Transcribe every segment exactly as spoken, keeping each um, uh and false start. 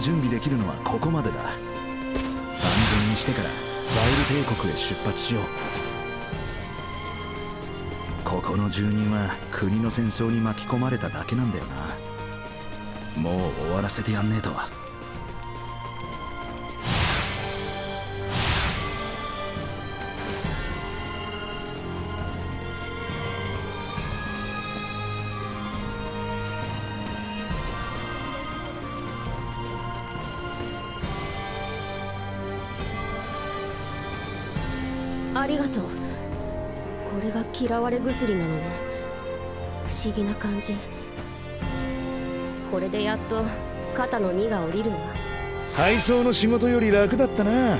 準備できるのはここまでだ。万全にしてからバイル帝国へ出発しよう。ここの住人は国の戦争に巻き込まれただけなんだよな。もう終わらせてやんねえと。 ありがとう。これが嫌われ薬なのね。不思議な感じ。これでやっと肩の荷が下りるわ。 配送の仕事より楽だったな。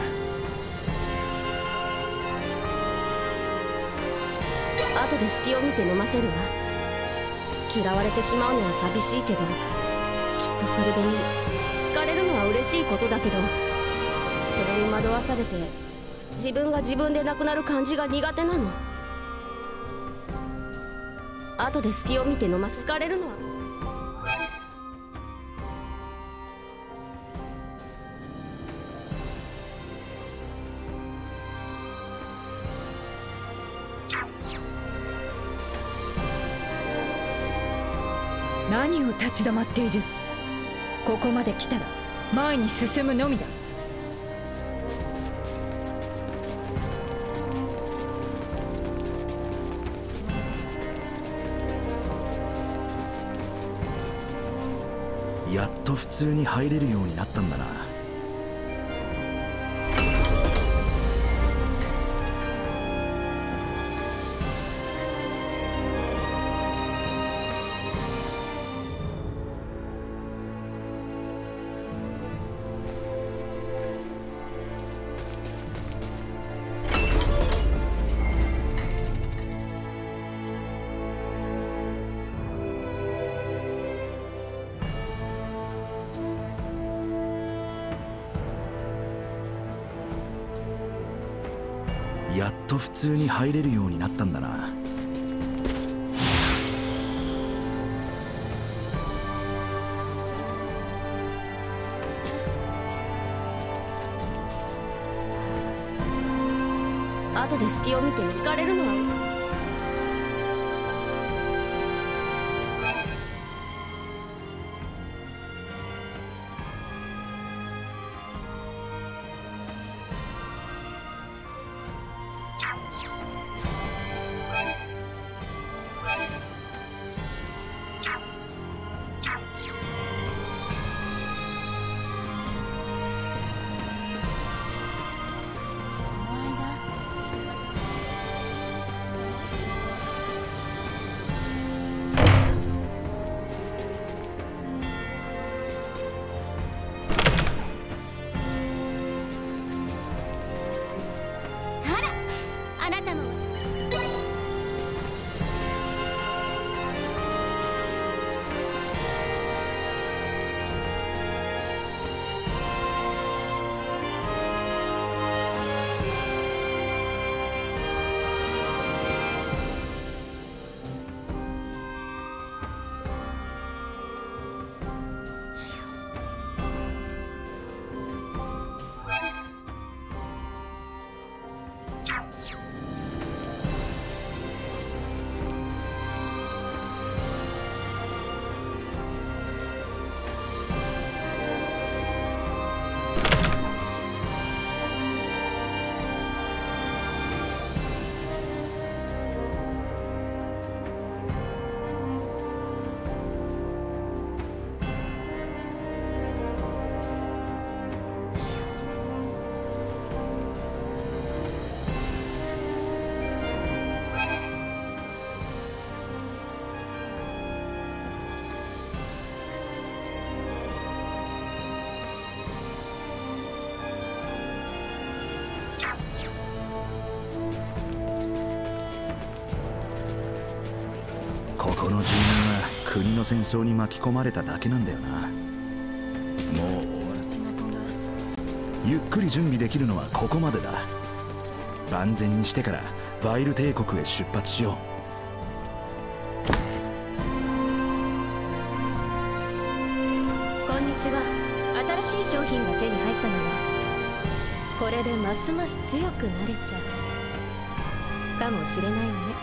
後で隙を見て飲ませるわ。嫌われてしまうのは寂しいけど、きっとそれでいい。好かれるのは嬉しいことだけど、それに惑わされて自分が自分でなくなる感じが苦手なの。後で隙を見て飲ま好かれるのは。 何を立ち止まっている。ここまで来たら前に進むのみだ。 やっと普通に入れるようになったんだな。やっと普通に入れるようになったんだな。 後で隙を見て好かれるのは。ここの住民は国の戦争に巻き込まれただけなんだよな。もう終わらせながゆっくり準備できるのはここまでだ。万全にしてからバイル帝国へ出発しよう。 こんにちは。新ししい商品が手に入ったのよ。これでますます強くなれちゃうかもしれないわね。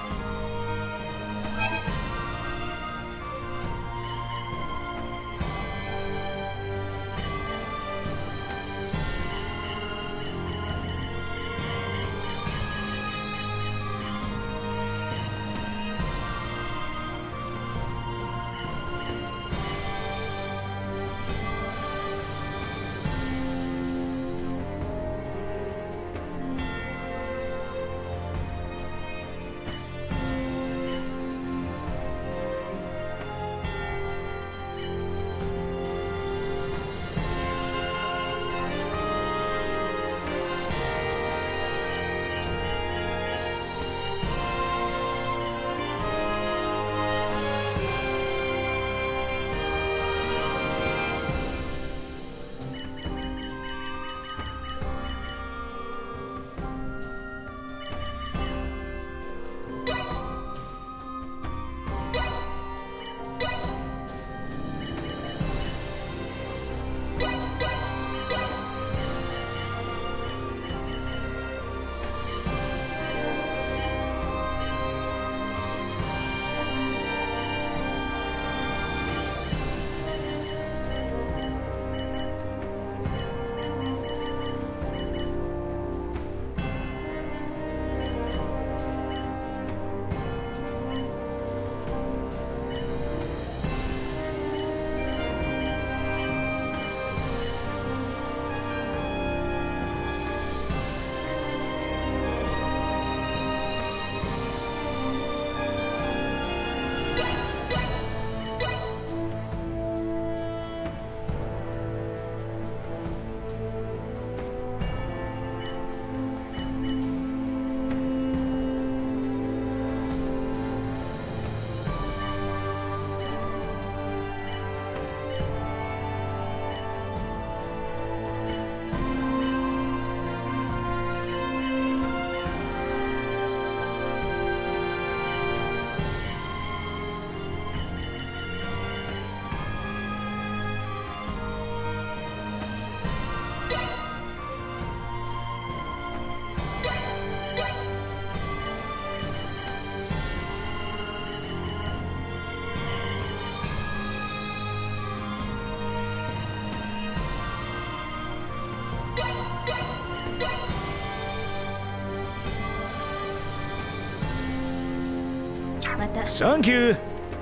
また。 サンキュー。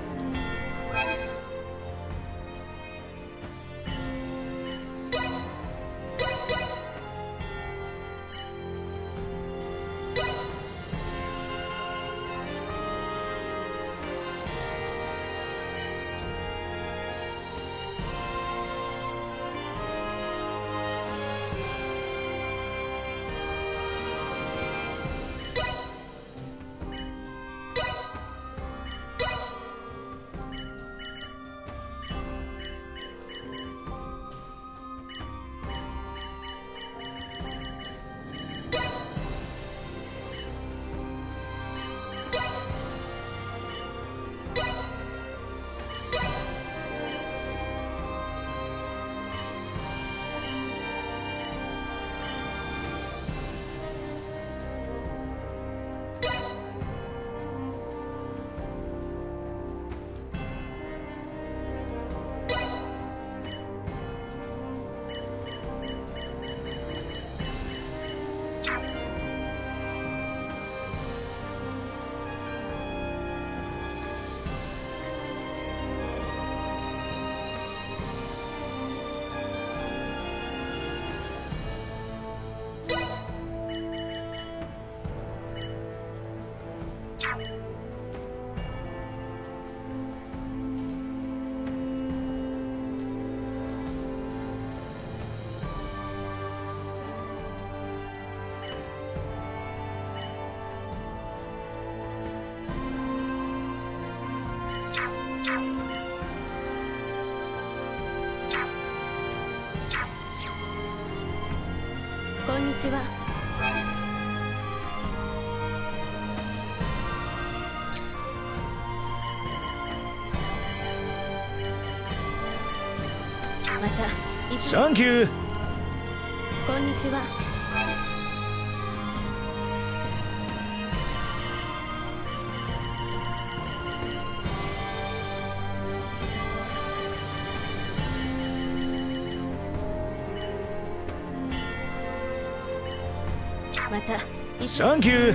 こんにちは。またいサンキュー。 こんにちは。また。 サンキュー。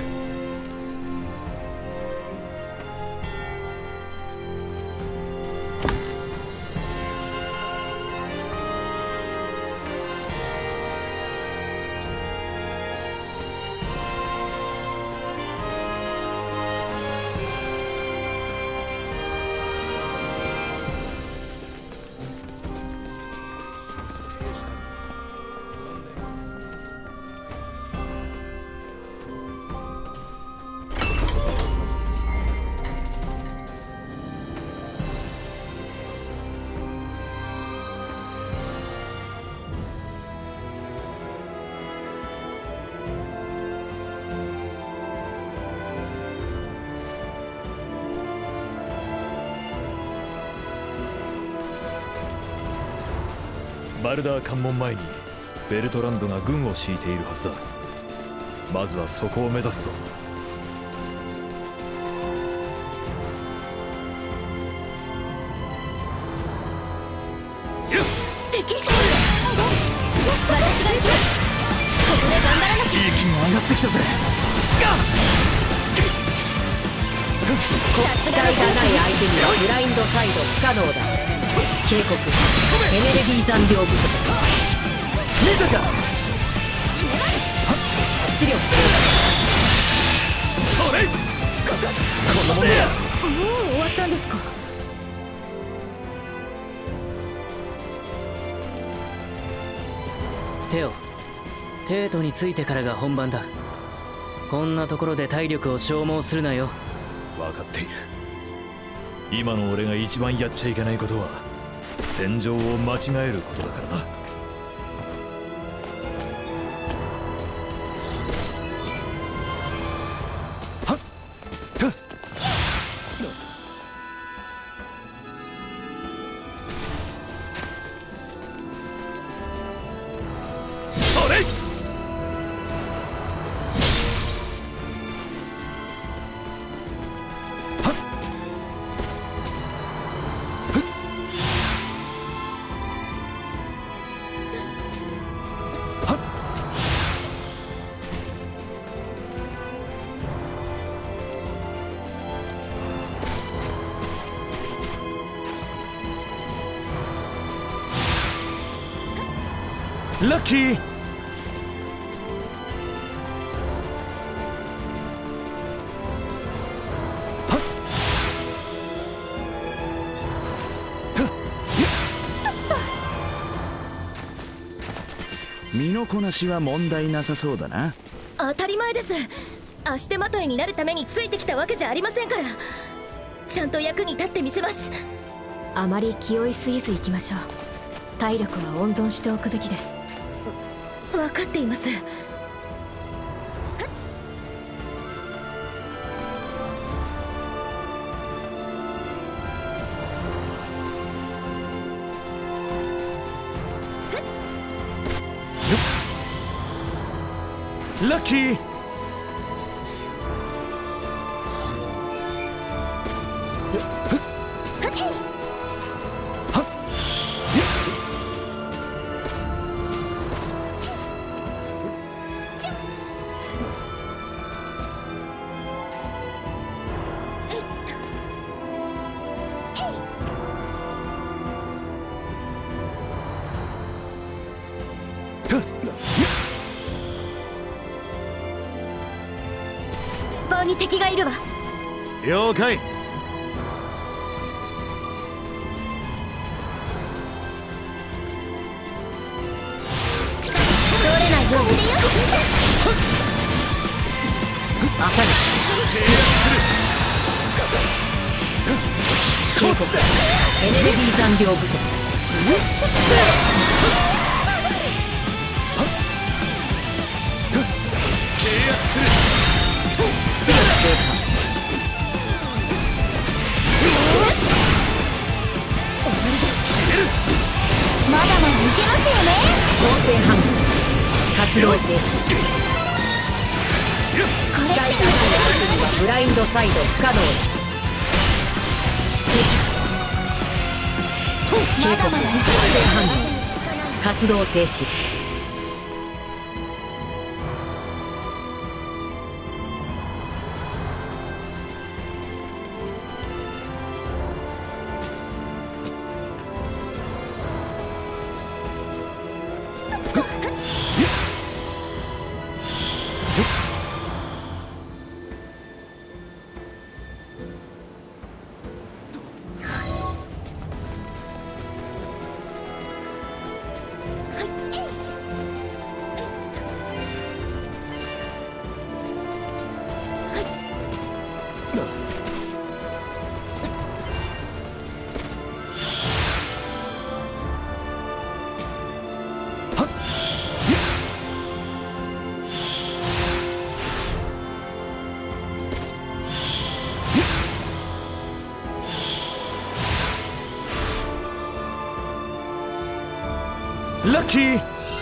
バルダー関門前にベルトランドが軍を敷いているはずだ。まずはそこを目指すぞ。 敵！私が行きます。ここで頑張らなきゃ。 息が上がってきたぜ。 視界がない相手にはブラインドサイド不可能だ。警告、エネルギー残量不足。 見たか。 出力それ。このものや。 もう終わったんですか。 テオ、テートについてからが本番だ。こんなところで体力を消耗するなよ。 分かっている。今の俺が一番やっちゃいけないことは戦場を間違えることだからな。 ラッキー。身のこなしは問題なさそうだな。 当たり前です。足手まといになるためについてきたわけじゃありませんから。ちゃんと役に立ってみせます。 あまり気負いすぎず行きましょう。体力は温存しておくべきです。 分かっています。 ラッキー。 棒に敵がいるわ。 了解。 通れないように。 当たる。警告、エネルギー残量不足。 制圧する。 出力低下。 まだまだいけますよ。 発動停止。視界にはブラインドサイド不可能だ。警告、完全反応。活動停止。 ラッキー。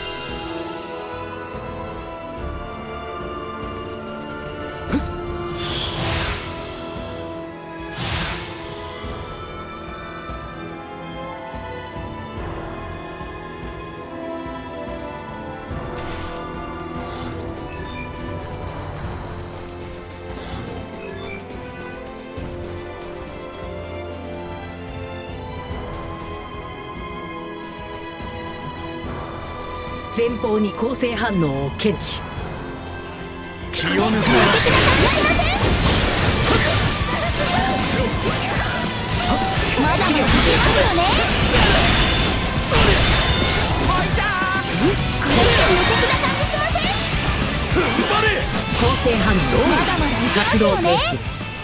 前方に構成反応を検知。 気を抜くな。 まだまだいけますよね。これって無敵な感じしません？ 構成反応。 まだまだいけます活動よね。 停止。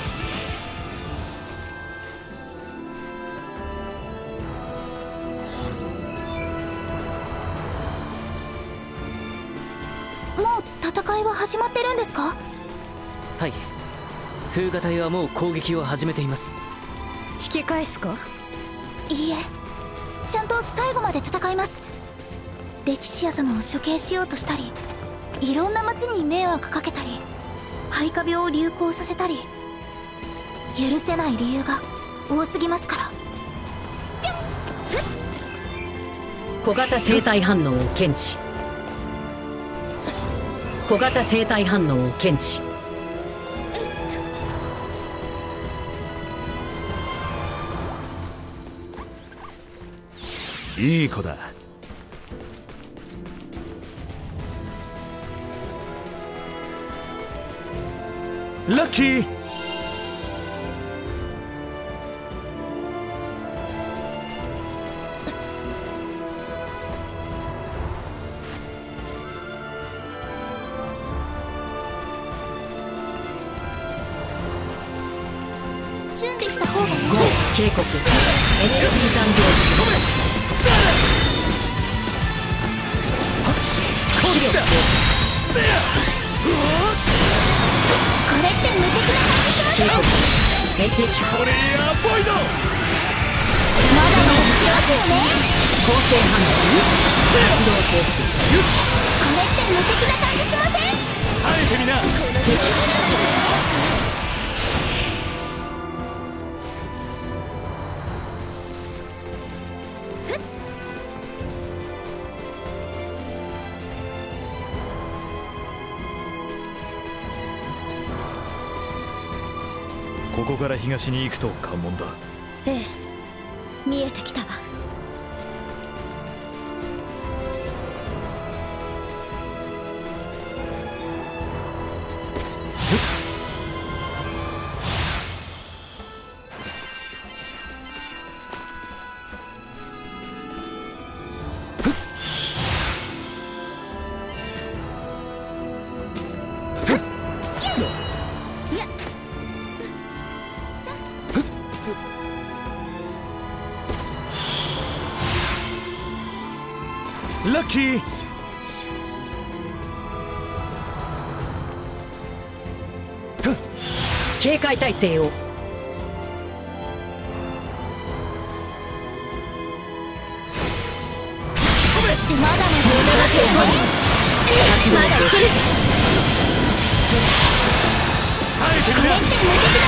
もう戦いは始まってるんですか？ はい、風雅隊はもう攻撃を始めています。 引き返すか？ いいえ、ちゃんと最後まで戦います。レティシア様を処刑しようとしたり、いろんな町に迷惑かけたり、廃化病を流行させたり、許せない理由が多すぎますから。 小型生体反応を検知。小型生体反応を検知。 いい子だ。 ラッキー。 準備した方がいい。 警告、エネルギー残量。出力。 これって無敵な感じしません？ 警告、メティストレイヤーボイド。 まだまだいけますよね。 構成反応。発動停止。 これって無敵な感じしません？ 耐えてみな。ここから東に行くと関門だ。 ええ、見えてきたわ。 ラッキー。 警戒態勢を。 これってまだまだいけますよね。 活動停止。 これって無敵な感じし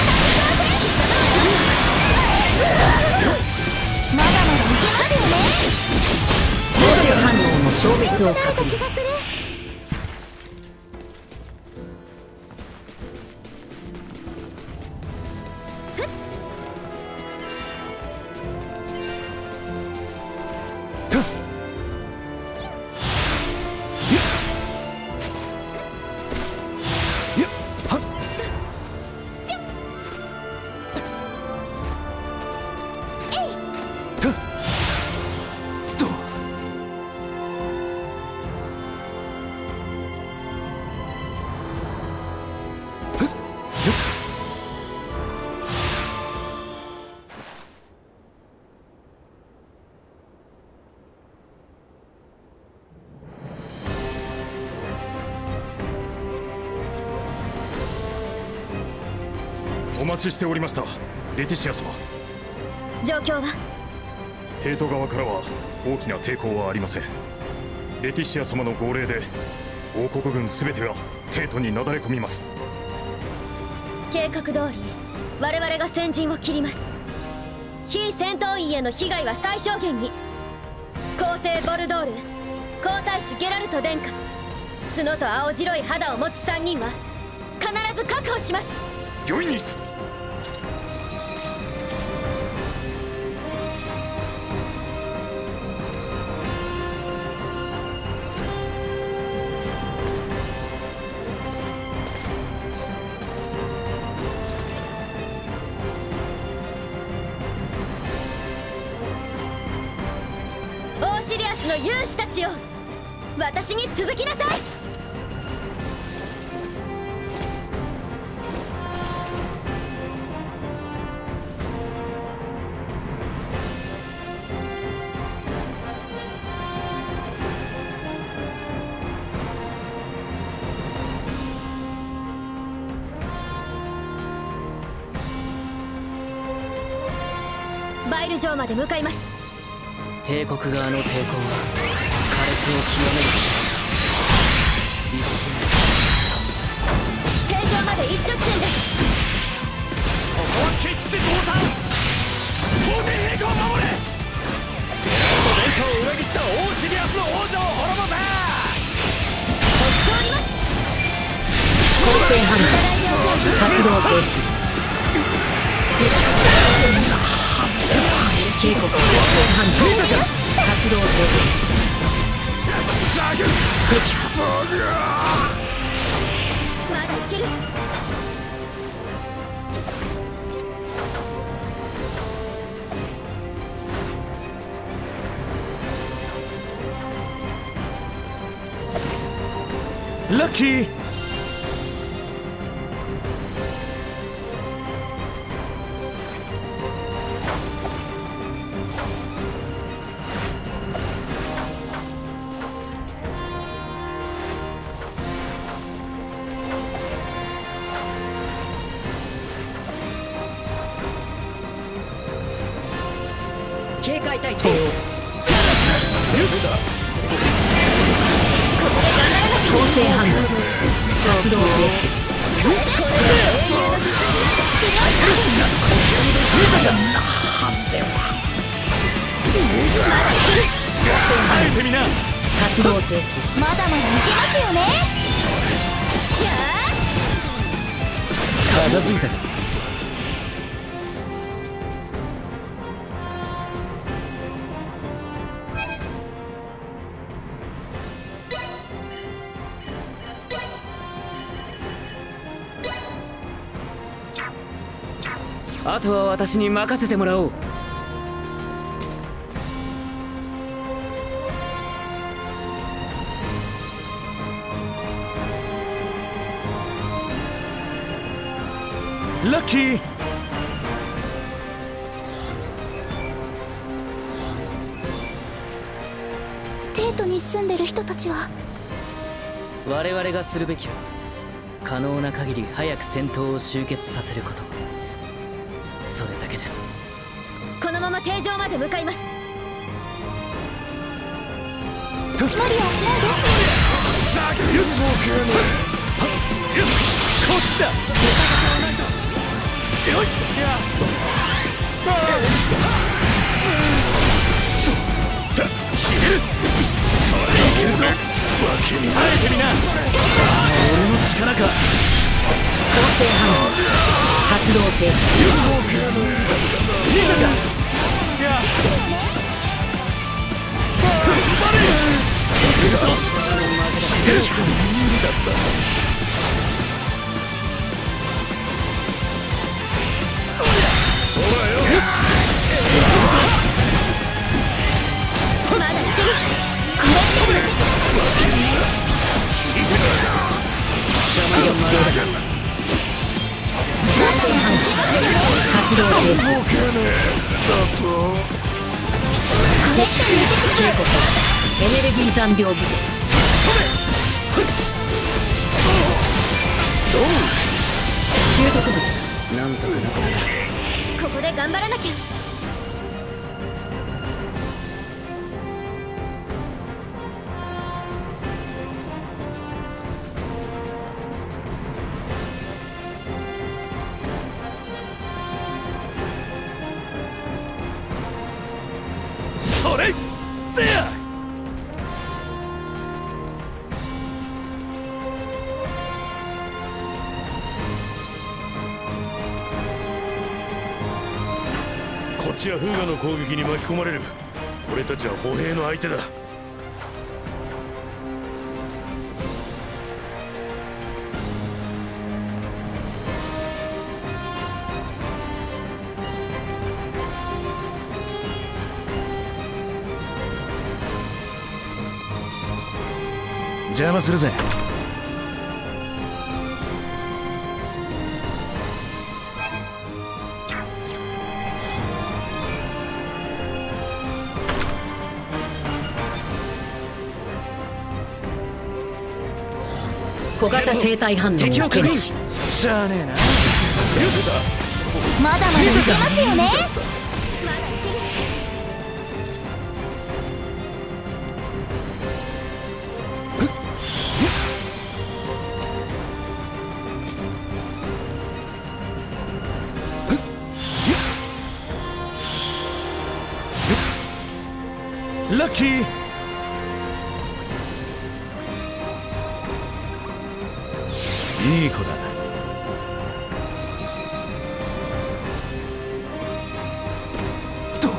ません？まだまだいけますよね。 構成反応の消滅を確認。 お待ちしておりました、レティシア様。 状況は？ テート側からは大きな抵抗はありません。レティシア様の号令で王国軍全てがテートになだれ込みます。 計画通り我々が先陣を切ります。非戦闘員への被害は最小限に。皇帝ボルドール、皇太子ゲラルト殿下、角と青白い肌を持つさんにんは必ず確保します。 御意に。 オーシリアスの勇士たちよ、私に続きなさい。バイル城まで向かいます。 帝国側の抵抗は苛烈を極める。 天井まで一直線です。 ここは決して倒産。皇帝陛下を守れ。ゲラルト殿下を裏切ったオーシリアスの王女を滅ぼせ。 押し通ります。 構成反応発動停止。警告構成反応発動停止。 まだいける。 ラッキー。 警戒態勢を。 よっしゃ。 構成反応発動停止。 耐えてみな。 発動停止。 まだまだいけますよね。 片付いたか。 あとは私に任せてもらおう。 ラッキー。 テートに住んでる人たちは？ 我々がするべきは可能な限り早く戦闘を終結させること。それだけです。 このまま堤上まで向かいます。 無理はしないで。 よし、こっちだ。よい、いや、と、消える。それいけるぞ。分けに耐えてみな。俺の力か。 構成反応発動停止。 見たか。いや、踏ん張れ。いけるぞ。消える。無理だった。よし、 まだいける。これしてる。 発動停止。警告エネルギー残量部習得物なんとかなった。 ここで頑張らなきゃ。 それでや。こっちはフーガの攻撃に巻き込まれる。俺たちは歩兵の相手だ。邪魔するぜ。 小型生体反応を検知。 しゃあねえな。よし、 まだまだいけますよね。 ラッキー。いい子だ。と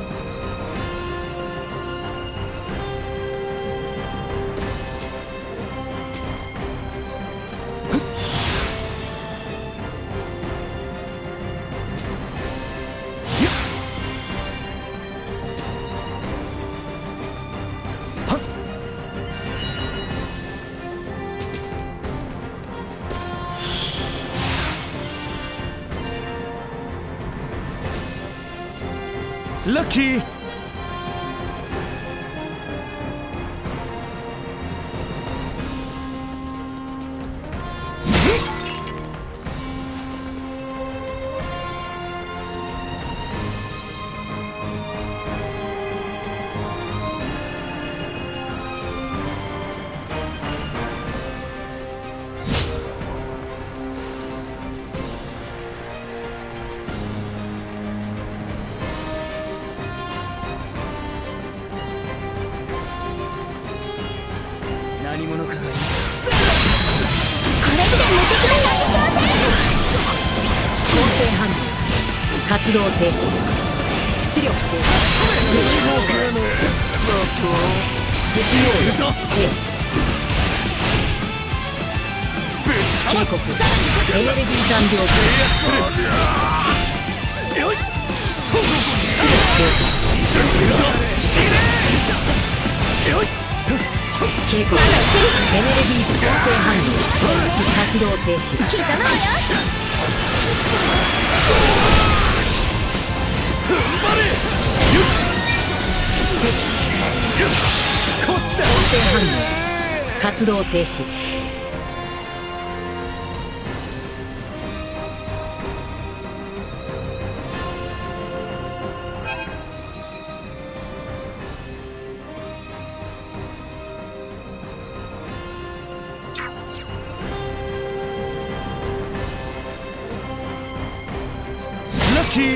ラッキー。何者かがいる。 これで無敵な感じしません。 構成反応活動停止。出力停止。実用力 A。 警告エネルギー残量部よい。 出力停止。 よい。 警告エネルギー構成反応活動停止。 刻むわよ。 踏ん張れ。よし。よし。こっちだ。 構成反応活動停止。 キー。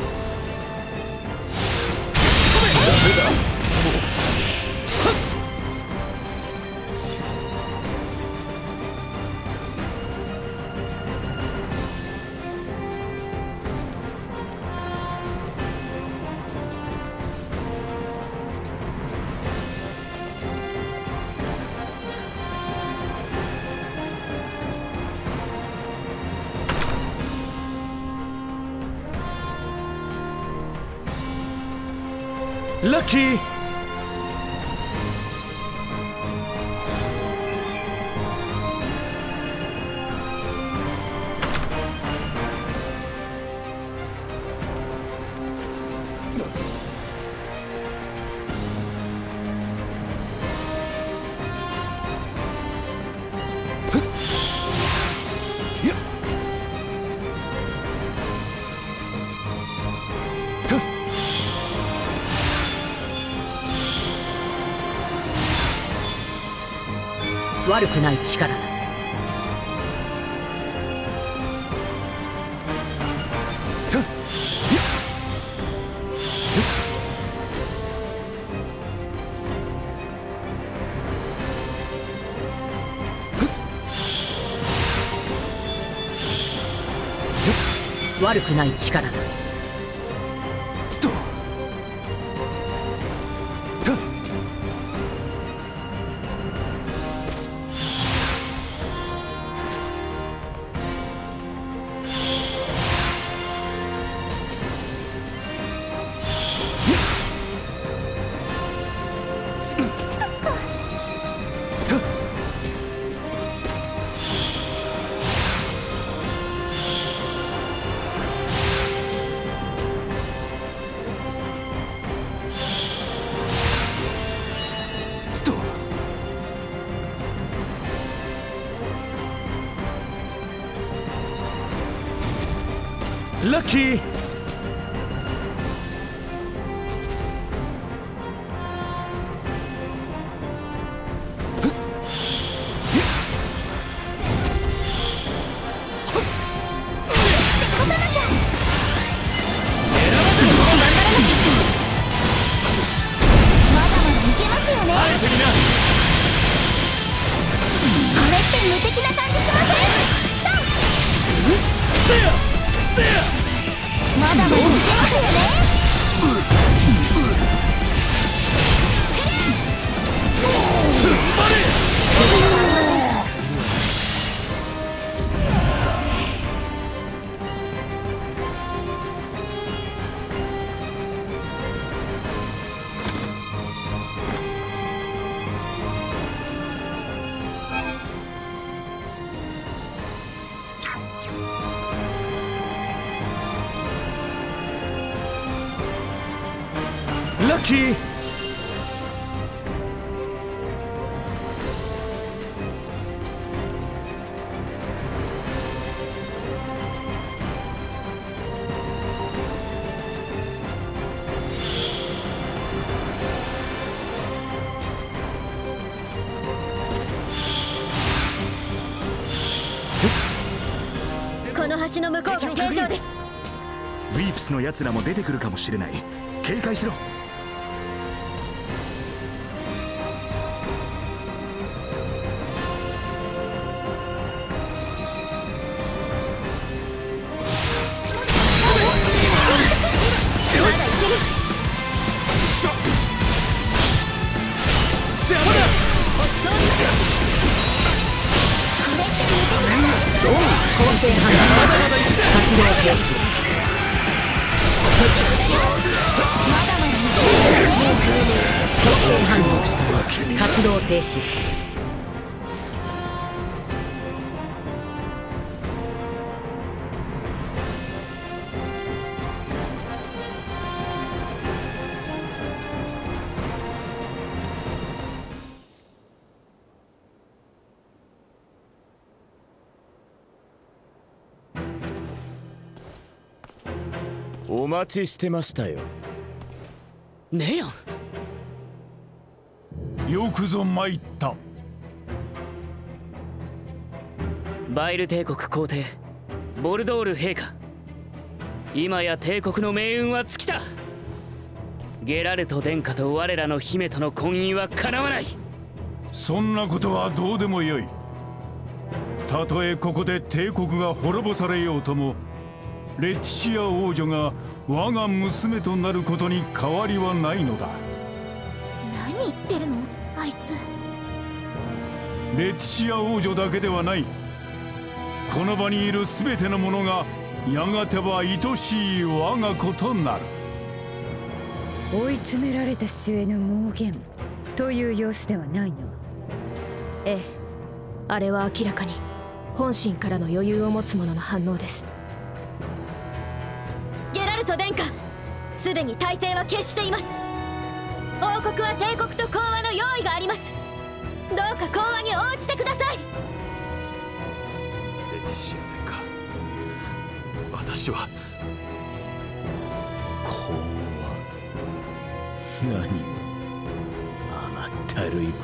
ラッキー。 悪くない力だ。悪くない力だ。ラッキー。ラッキー。 この橋の向こうが形状です。 ウィープスの奴らも出てくるかもしれない。警戒しろ。 構成判断活動停止。構成反応活動停止。 お待ちしてましたよ。 ネヨン、 よくぞ参った。 バイル帝国皇帝ボルドール陛下、 今や帝国の命運は尽きた。ゲラルト殿下と我らの姫との婚姻は叶わない。 そんなことはどうでもよい。たとえここで帝国が滅ぼされようとも、レティシア王女が我が娘となることに変わりはないのだ。 何言ってるのあいつ。 レティシア王女だけではない。この場にいる全ての者がやがては愛しい我が子となる。 追い詰められた末の妄言という様子ではないの。 ええ、あれは明らかに本心からの余裕を持つ者の反応です。ゲラルト殿下、すでに体制は決しています。王国は帝国と講和の用意があります。どうか講和に応じてください。 レティシア殿下、私は講和、何甘ったるいこと。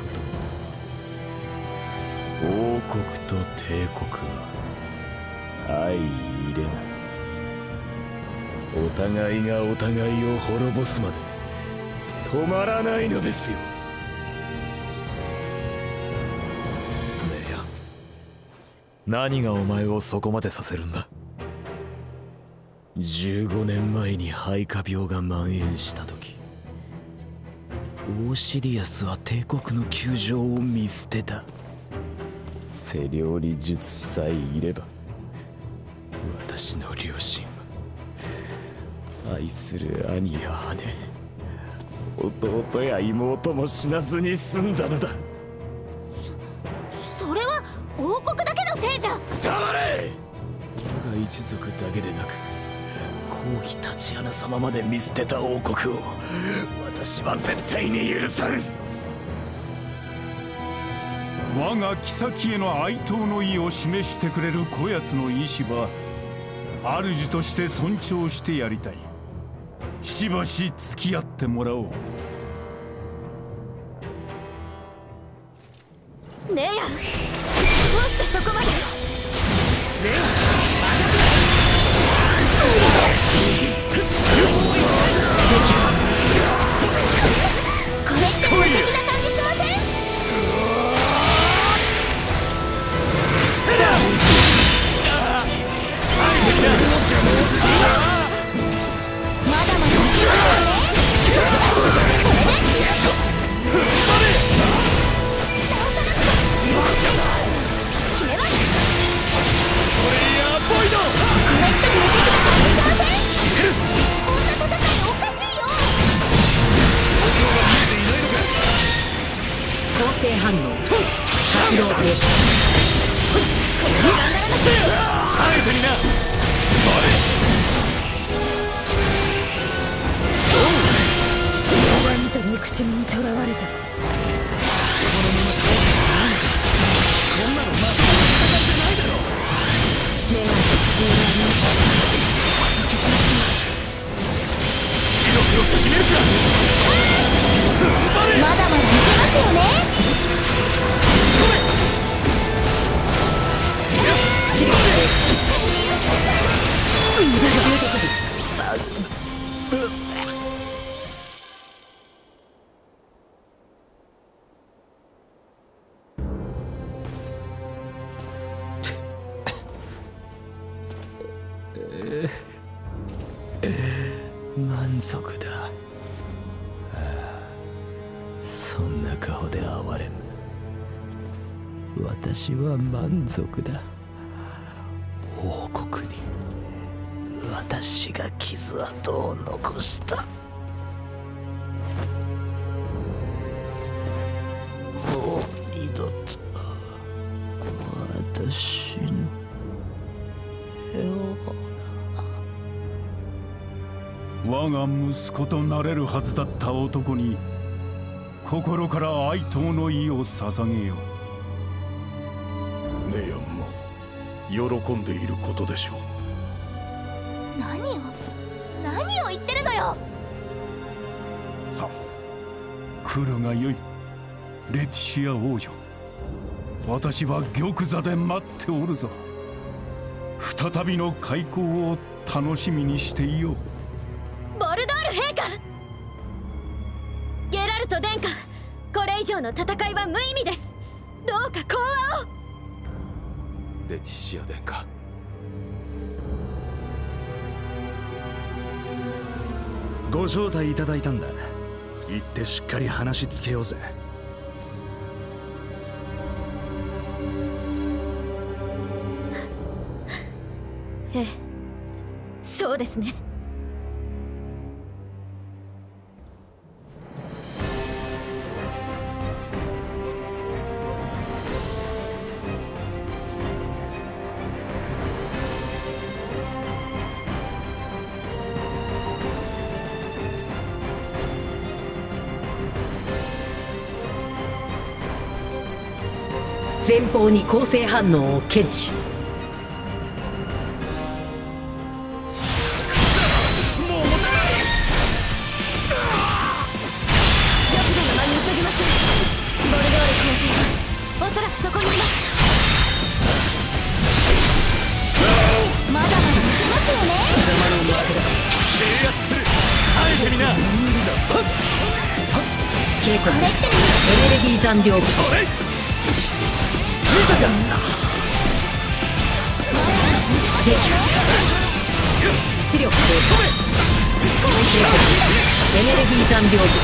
王国と帝国は相入れない。お互いがお互いを滅ぼすまで止まらないのですよ。 メイヤ、何がお前をそこまでさせるんだ。 じゅうごねんまえに肺化病が蔓延した時、オーシディアスは帝国の窮状を見捨てた。背料理術師さえいれば、私の両親は愛する兄や姉、弟や妹も死なずに済んだのだ。 そそれは王国だけのせいじゃ。 黙れ！我が一族だけでなく、皇妃タチアナ様まで見捨てた王国を私は絶対に許さん。 我が妃への哀悼の意を示してくれるこやつの意志は主として尊重してやりたい。しばし付き合ってもらおう。 ねえや、どうしてそこまで。 これって無敵な感じしません？まだまだいきますよね。これで決めます。これって無敵な感じしません？こんな戦いおかしいよ。 構成反応発動停止。 タイプにな。 俺が見た憎しみにとらわれた。 こんなのまともな戦いじゃないだろ。 目が普通はね。 白黒決めるか。 まだまだいけますよね。 満足だ。そんな顔で哀れむな。私は満足だ。王国に私が傷跡を残した。もう二度と私のような。 我が息子となれるはずだった男に心から哀悼の意を捧げよメイヤンも喜んでいることでしょう。 何を何を言ってるのよ。 う。さあ来るがよい。レティシア王女、私は玉座で待っておるぞ。再びの開口を楽しみにしていよう。 ボルドール陛下、ゲラルト殿下、これ以上の戦いは無意味です。どうか講和を。 レティシア殿下、 ご招待いただいたんだ。行ってしっかり話つけようぜ。 ええ、そうですね。 前方に攻勢反応を検知。警告、エネルギー残量不足。出力低下。エネルギー残量不足。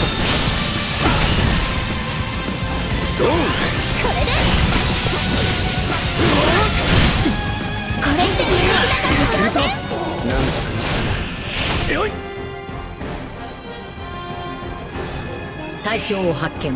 これでこれって人気な感じしません？ よい。 対象を発見。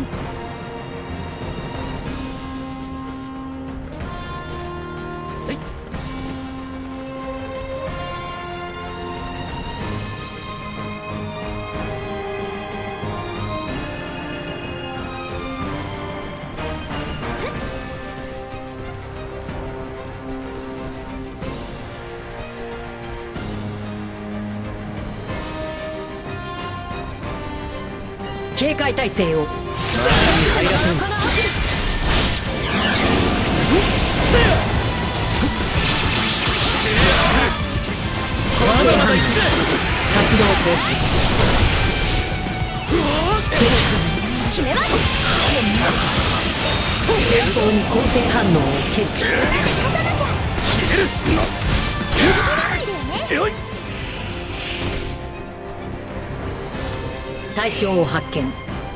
警戒態勢を。 周りに入らせん。 活動停止。 決めます。 前方に攻勢反応を検知。対象を発見。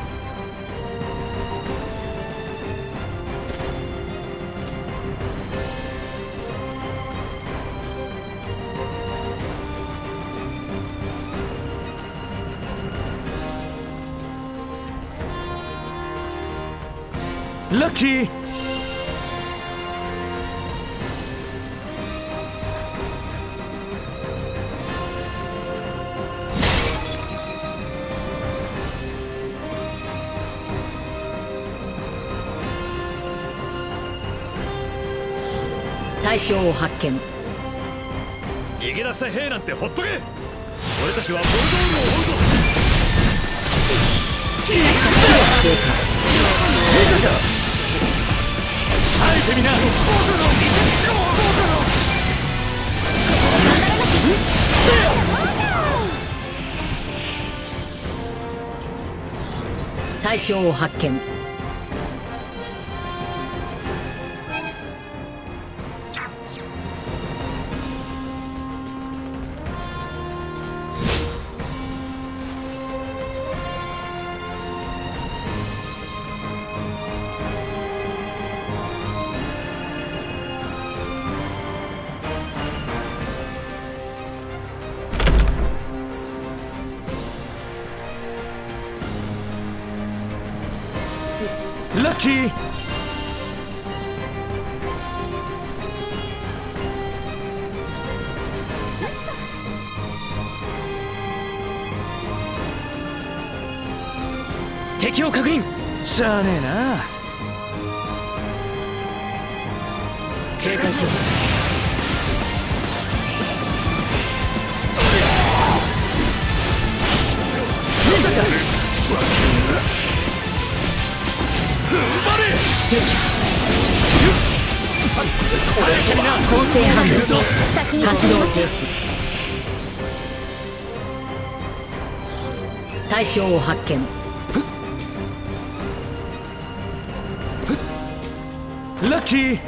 ラッキー。 対象を発見。 逃げ出した兵なんてほっとけ。俺たちはボルドールを追うぞ。 出力低下。 耐えてみな。 対象を発見。 ラッキー。 敵を確認。 しゃあねえな。 警戒しよう。 攻勢反応。活動停止。 対象を発見。 ラッキー。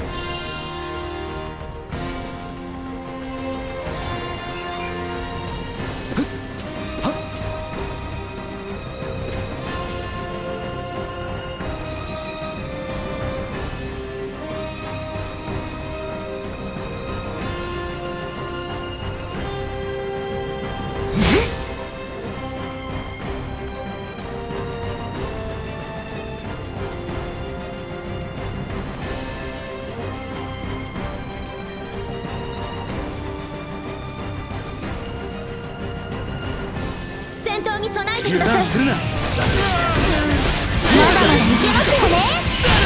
戦闘に備えてく油ださい。 断するな。 まだまだいけますよね。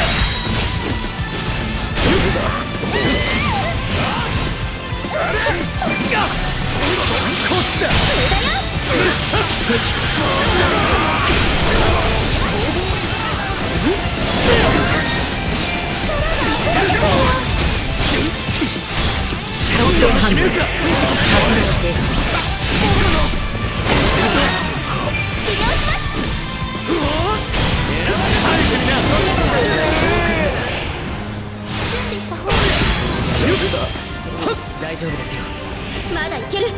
こっちだ。 強制反応。 治療します。準備した方が大丈夫ですよ。 まだいける。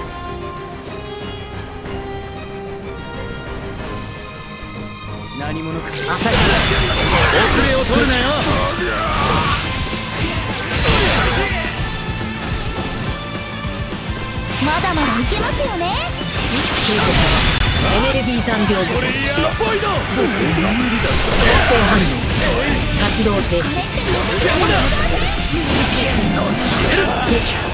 何者か。 浅い。 遅れを取るなよ。 まだまだいけますよね。 エネルギー残量不足。強制反応。活動停止。撃破。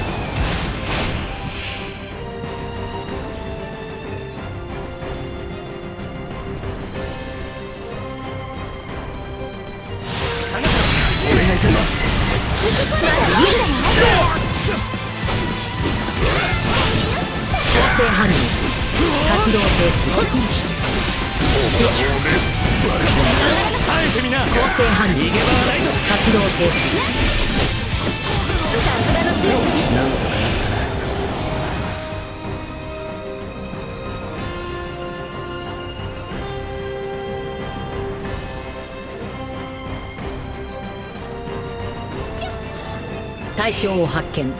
強制反応。活動停止。 耐えてみな。 強制反応。活動停止。 さすがの強さ。 対象を発見。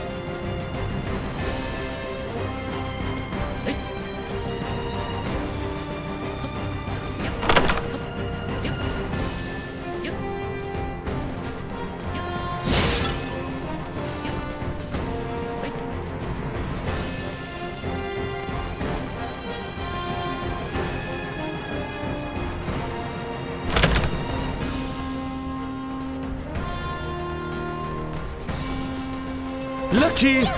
ラッキー。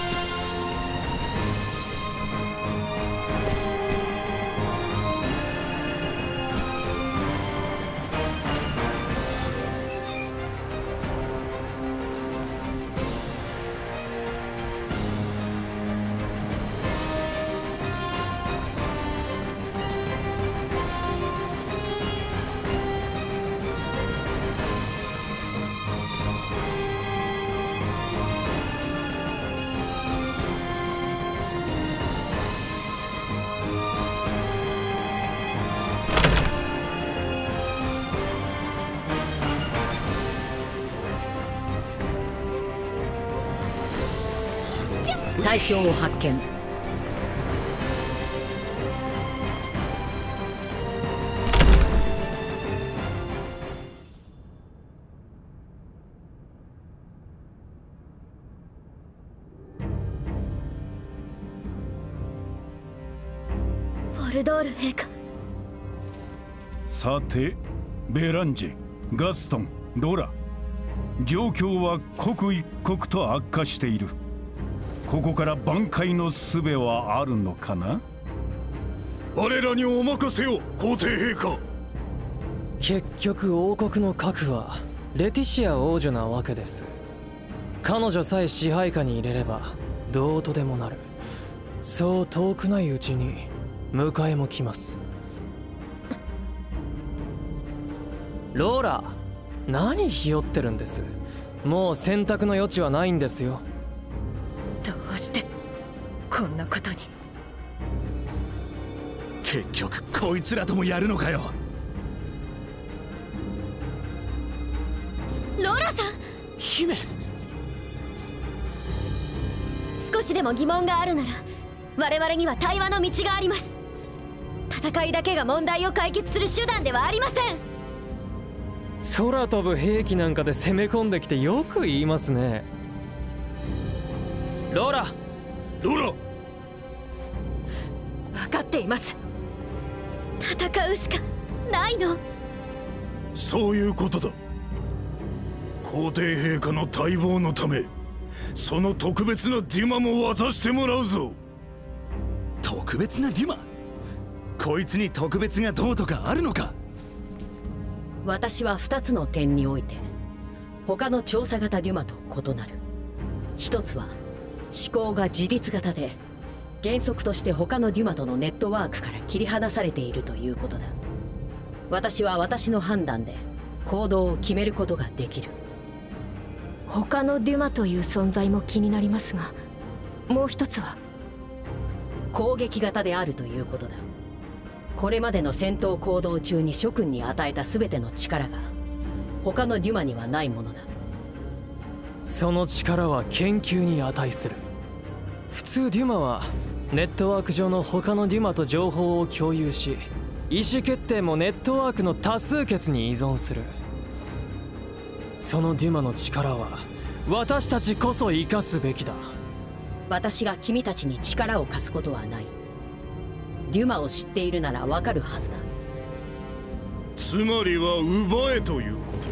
対象を発見。 ポルドール陛下。 さてベランジェ、ガストン、ロラ、状況は刻一刻と悪化している。ここから挽回の術はあるのかな。 我らにお任せよ、皇帝陛下。 結局王国の核はレティシア王女なわけです。彼女さえ支配下に入れればどうとでもなる。そう遠くないうちに迎えも来ます。ローラ、何ひよってるんです。もう選択の余地はないんですよ。 どうしてこんなことに。 結局こいつらともやるのかよ。 ローラさん。 姫。 少しでも疑問があるなら我々には対話の道があります。戦いだけが問題を解決する手段ではありません。 空飛ぶ兵器なんかで攻め込んできてよく言いますね。ローラローラ分かっています。戦うしかないの。 そういうことだ。皇帝陛下の待望のためその特別なデュマも渡してもらうぞ。特別なデュマ？こいつに特別がどうとかあるのか？ 私はふたつの点において他の調査型デュマと異なる。一つは思考が自律型で原則として他のデュマとのネットワークから切り離されているということだ。私は私の判断で行動を決めることができる。 他のデュマという存在も気になりますが、もう一つは攻撃型であるということだ。これまでの戦闘行動中に諸君に与えた全ての力が他のデュマにはないものだ。 その力は研究に値する。普通デュマはネットワーク上の他のデュマと情報を共有し、意思決定もネットワークの多数決に依存する。そのデュマの力は私たちこそ生かすべきだ。 私が君たちに力を貸すことはない。デュマを知っているならわかるはずだ。 つまりは奪えということ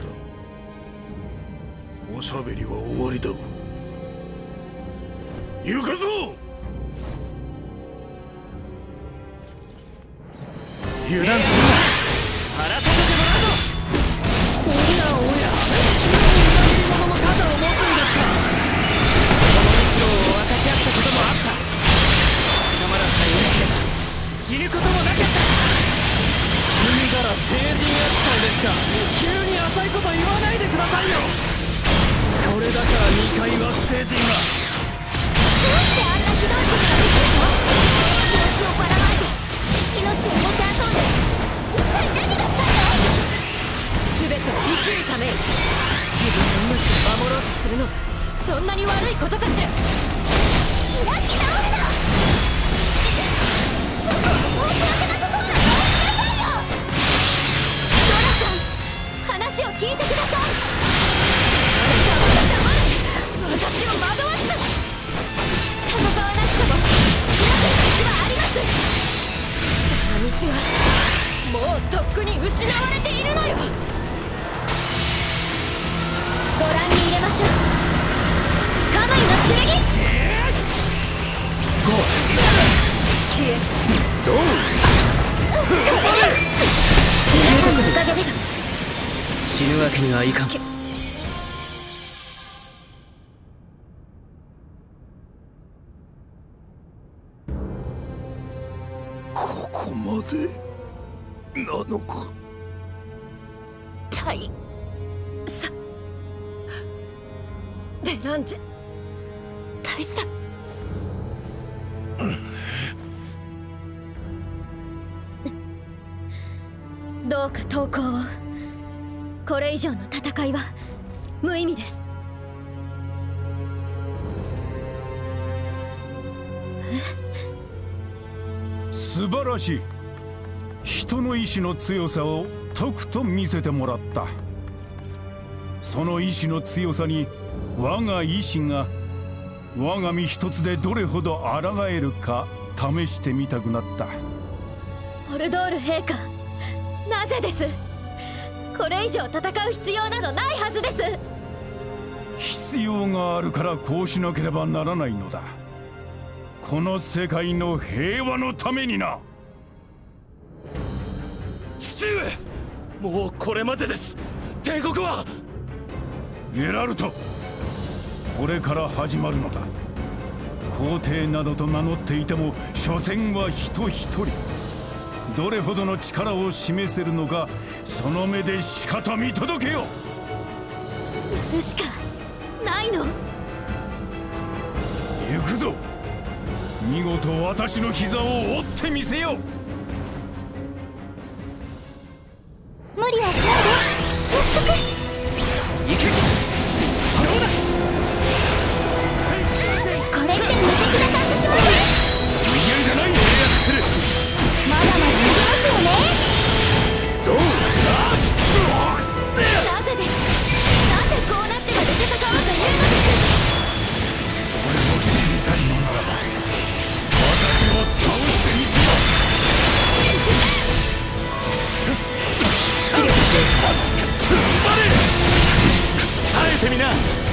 だ。おしゃべりは終わりだ。行くぞ。 油断するな。腹立ててもらうぞ。おやおや、君は何者の肩を持つんですか。その肉を分かち合ったこともあった。仲間らさえいなければ死ぬこともなかった。君から成人扱いですか。急に浅いこと言わないでくださいよ。これだから二階惑星人は。 どうしてあんなひどいことができるの？気持ちをばらまいて命をもてあそんで一体何がしたいの？ 全てを生きるために自分の命を守ろうとするのがそんなに悪いことかしら。 開き直るな。ちょっと申し訳なさそうな顔しなさいよ。 ドラさん、話を聞いてください。あなたは黙れ。私を惑わすな。戦わなくても開く道はあります。その道はもうとっくに失われているのよ。 ご覧に入れましょう。カムイの剣。 ゴー消えどう皆さんのおかげです。 死ぬわけにはいかん。 ここまでなのか。 大佐デランジェ大佐、どうか投降を。これ以上の戦いは無意味です。 素晴らしい。人の意志の強さをとくと見せてもらった。その意志の強さに我が意志が我が身一つでどれほど抗えるか試してみたくなった。 オルドール陛下、なぜです？これ以上戦う必要などないはずです。 必要があるからこうしなければならないのだ。この世界の平和のためにな。 父上、もうこれまでです。帝国は。 ゲラルト、これから始まるのだ。皇帝などと名乗っていても所詮は人一人。どれほどの力を示せるのか、その目でしかと見届けよ。 やるしかないの。 行くぞ。見事私の膝を折ってみせよ。 無理はしないで。約束。 行け。そうだ。 これって無敵な感じしません？ 逃げるがない。制圧する。 まだまだいけますよね。 どうだ。 なぜです？なぜこうなってまで戦わず言うのです？ それを知りたいのならば私を倒してみせろ。 出力で踏ん張れ。耐えてみな。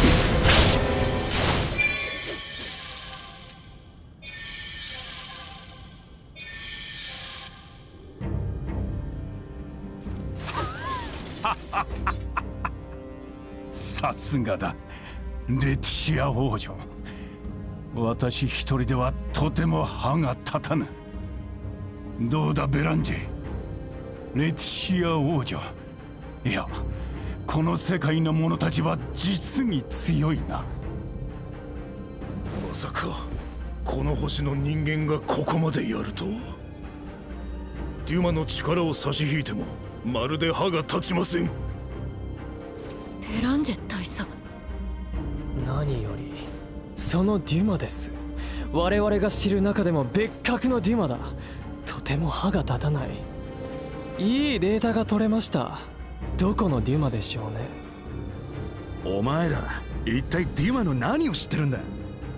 さすがだレティシア王女。私一人ではとても歯が立たぬ。どうだベランジェ、レティシア王女。いや、この世界の者たちは実に強いな。 まさかこの星の人間がここまでやるとは。デュマの力を差し引いてもまるで歯が立ちません。 ベランジェ大佐。 何よりそのデュマです。我々が知る中でも別格のデュマだ。とても歯が立たない。いいデータが取れました。どこのデュマでしょうね。 お前ら一体デュマの何を知ってるんだ。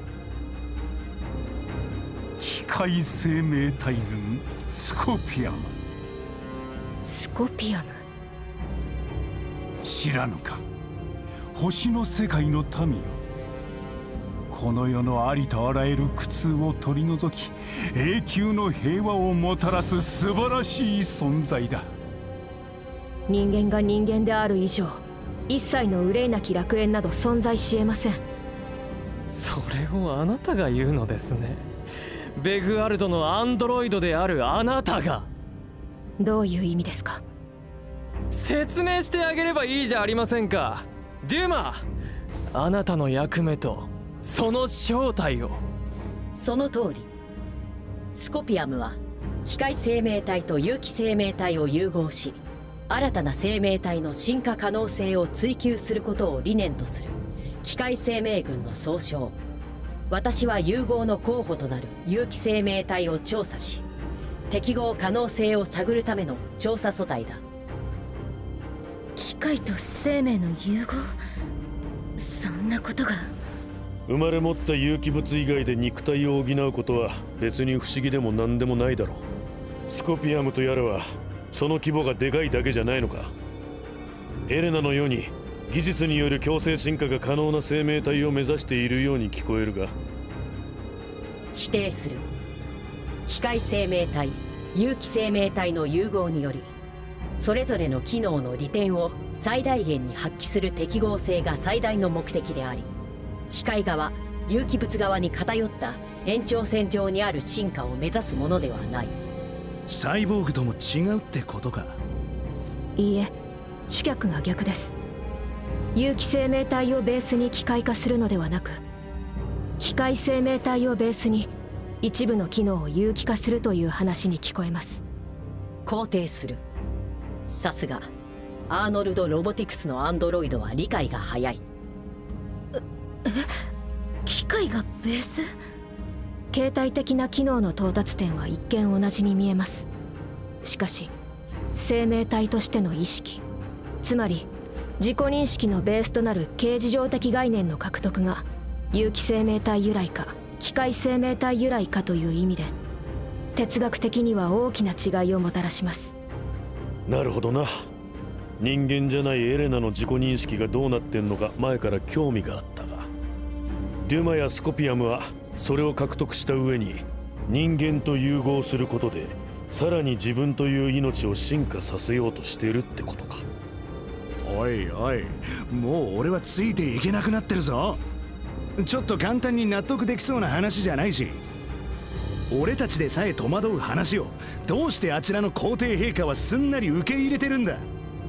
機械生命体軍スコピアム。 スコピアム。 知らぬか。星の世界の民よ。この世のありとあらゆる苦痛を取り除き永久の平和をもたらす素晴らしい存在だ。 人間が人間である以上、一切の憂いなき楽園など存在しえません。 それをあなたが言うのですね。ベグアルドのアンドロイドであるあなたが。 どういう意味ですか？ 説明してあげればいいじゃありませんか。デュマ、あなたの役目とその正体を。 その通り。スコピアムは機械生命体と有機生命体を融合し、新たな生命体の進化可能性を追求することを理念とする機械生命軍の総称。私は融合の候補となる有機生命体を調査し、適合可能性を探るための調査組隊だ。 機械と生命の融合、そんなことが。 生まれ持った有機物以外で肉体を補うことは別に不思議でも何でもないだろう。スコピアムとやらはその規模がでかいだけじゃないのか。エレナのように技術による強制進化が可能な生命体を目指しているように聞こえるが。 否定する。機械生命体、有機生命体の融合により、それぞれの機能の利点を最大限に発揮する適合性が最大の目的であり、機械側、有機物側に偏った延長線上にある進化を目指すものではない。 サイボーグとも違うってことか。 いいえ、主脚が逆です。有機生命体をベースに機械化するのではなく、機械生命体をベースに一部の機能を有機化するという話に聞こえます。 肯定する。さすがアーノルド・ロボティクスのアンドロイドは理解が早い。 え、機械がベース？形態的な機能の到達点は一見同じに見えます。しかし生命体としての意識、つまり自己認識のベースとなる形而上的概念の獲得が有機生命体由来か機械生命体由来かという意味で、哲学的には大きな違いをもたらします。 なるほどな。人間じゃないエレナの自己認識がどうなってんのか前から興味があったが、デュマやスコピアムはそれを獲得した上に人間と融合することでさらに自分という命を進化させようとしているってことか。 おいおい、もう俺はついていけなくなってるぞ。ちょっと簡単に納得できそうな話じゃないし、俺たちでさえ戸惑う話をどうしてあちらの皇帝陛下はすんなり受け入れてるんだ。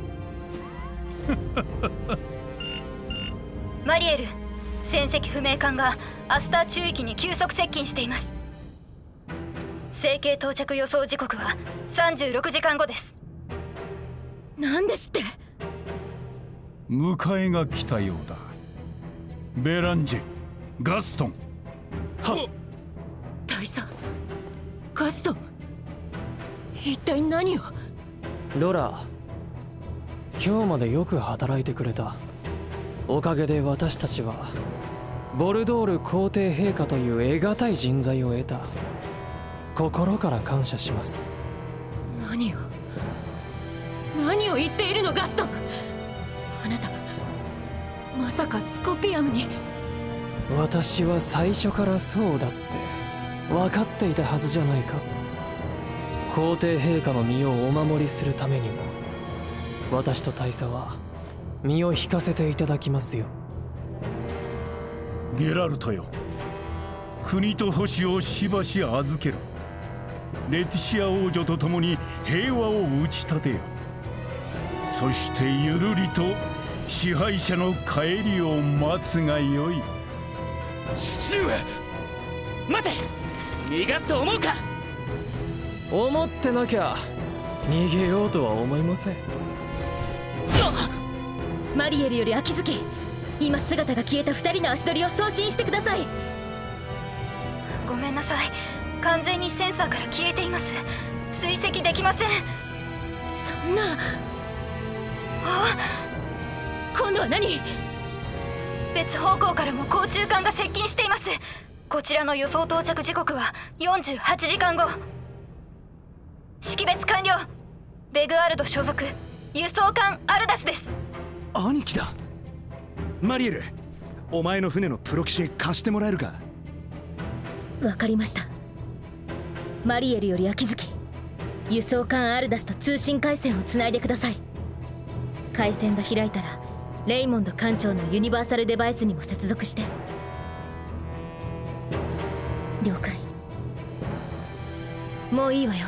マリエル、戦績不明艦がアスター中域に急速接近しています。星系到着予想時刻はさんじゅうろくじかんごです。 何ですって？ 迎えが来たようだ。ベランジェ、ガストン。 はっ。大佐、ガストン、一体何を？ ロラ、今日までよく働いてくれた。おかげで私たちはボルドール皇帝陛下という得難い人材を得た。心から感謝します。 何を何を言っているの、ガストン。あなたまさかスコピアムに？ 私は最初からそうだって分かっていたはずじゃないか。皇帝陛下の身をお守りするためにも私と大佐は身を引かせていただきますよ。 ゲラルトよ、国と星をしばし預ける。レティシア王女と共に平和を打ち立てよ。そしてゆるりと支配者の帰りを待つがよい。 父上、待て。逃がすと思うか？ 思ってなきゃ逃げようとは思いません。 マリエルより秋月、今姿が消えた二人の足取りを送信してください。 ごめんなさい、完全にセンサーから消えています。追跡できません。 そんな。 あ、 今度は何？ 別方向からも航中艦が接近しています。こちらの予想到着時刻はよんじゅうはちじかんご。識別完了。ベグアルド所属輸送艦アルダスです。 兄貴だ。マリエル、お前の船のプロキシへ貸してもらえるか？ わかりました。マリエルより秋月、輸送艦アルダスと通信回線をつないでください。回線が開いたらレイモンド艦長のユニバーサルデバイスにも接続して。了解。もういいわよ。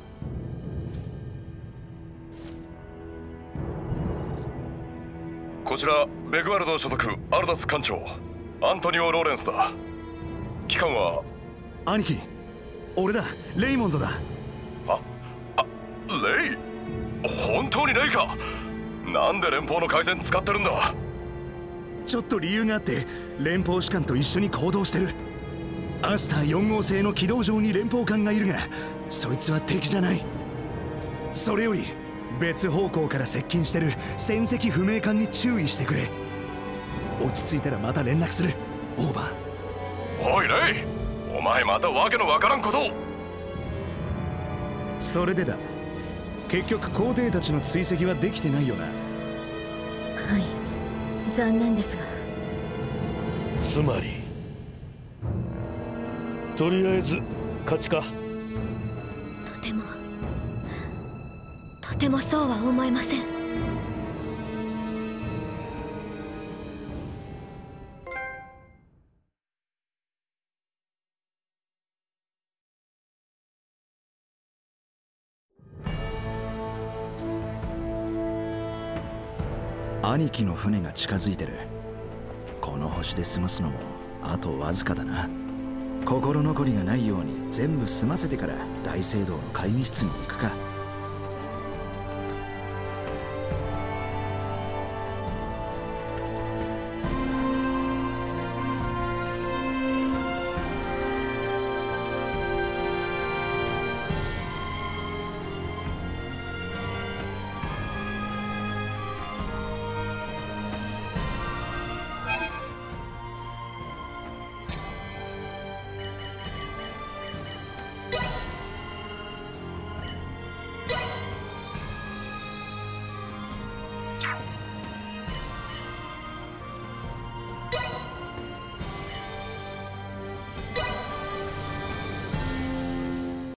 こちらベグワルド所属アルダス艦長アントニオ・ローレンスだ。機関は？ 兄貴、俺だ、レイモンドだ。 あ、あ、レイ？本当にレイか？なんで連邦の回線使ってるんだ？ ちょっと理由があって連邦士官と一緒に行動してる。アスターよん号星の軌道上に連邦艦がいるが、そいつは敵じゃない。それより別方向から接近してる戦績不明艦に注意してくれ。落ち着いたらまた連絡する。オーバー。 おいレイ、お前またわけのわからんことを。 それでだ、結局皇帝たちの追跡はできてないよな。 はい、残念ですが。 つまりとりあえず勝ちか？ とてもとてもそうは思えません。 兄貴の船が近づいてる。この星で過ごすのもあとわずかだな。心残りがないように全部済ませてから大聖堂の会議室に行くか。